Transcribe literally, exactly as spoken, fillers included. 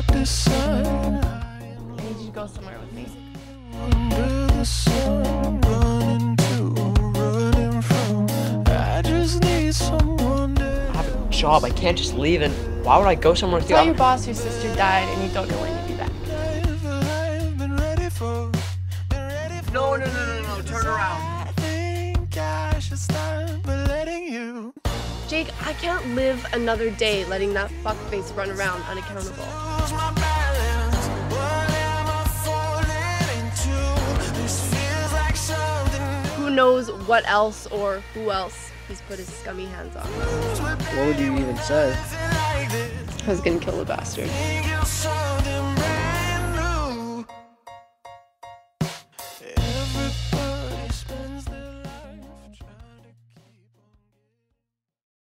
the sun. I need you to go somewhere with me. Under the sun, running to, running from. I just need someone to. I have a job. I can't just leave, and why would I go somewhere with you? Tell your boss your sister died and you don't know when you'll be back. I've been ready for, been ready for. No, no, no, no, no, turn around. I think I should start letting you. Jake, I can't live another day letting that fuckface run around unaccountable. Lose my balance. What am I falling into? This feels like something Who knows what else or who else he's put his scummy hands on. What would you even say? I was gonna kill the bastard. new.